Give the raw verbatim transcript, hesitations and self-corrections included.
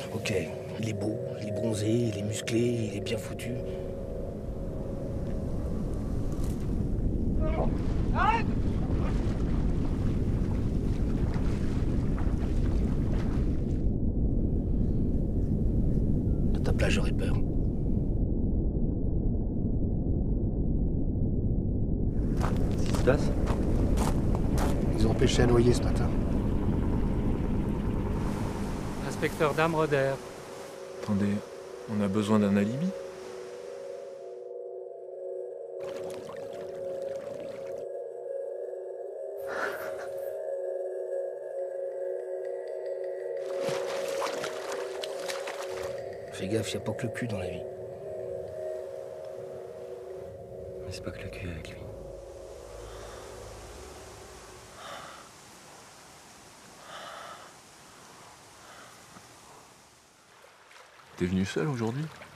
Ok, il est beau, il est bronzé, il est musclé, il est bien foutu. Arrête! À ta place, j'aurais peur. Qu'est-ce qui se passe? Ils ont pêché à noyer ce matin. Inspecteur Damroder. Attendez, on a besoin d'un alibi? Fais gaffe, y a pas que le cul dans la vie. Mais c'est pas que le cul avec lui. T'es venu seul aujourd'hui?